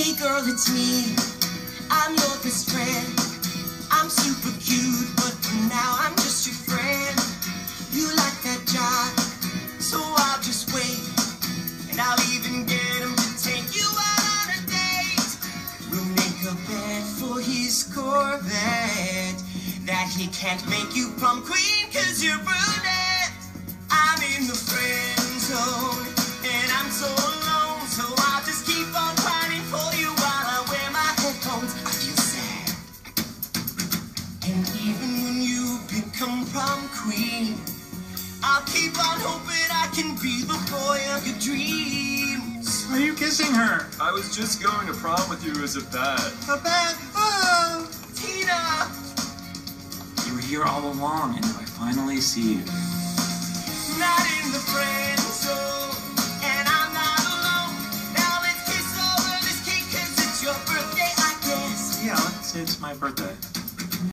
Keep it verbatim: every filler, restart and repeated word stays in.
Hey girl, it's me. I'm your best friend. I'm super cute, but for now I'm just your friend. You like that job, so I'll just wait. And I'll even get him to take you out on a date. We'll make a bet for his Corvette that he can't make you prom queen cause you're brunette. I'm in the friend zone and I'm so alone, so I'll just keep on fighting for you while I wear my headphones. I feel sad. And even when you become prom queen, I'll keep on hoping I can be the boy of your dreams. Why are you kissing her? I was just going to prom with you as a bet. A bet? Oh! Tina! You were here all along, and I finally see you. Not in the friend zone, and I'm not alone. Now let's kiss over this cake, cause it's your birthday, I guess. Yeah, let's say it's my birthday.